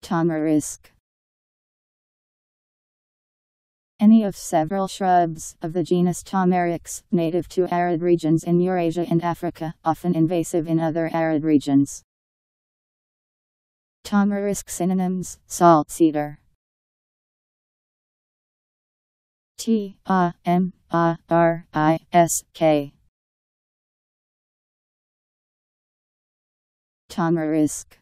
Tamarisk. Any of several shrubs of the genus Tamarisk, native to arid regions in Eurasia and Africa, often invasive in other arid regions. Tamarisk synonyms: salt cedar, Tamarisk. Tamarisk.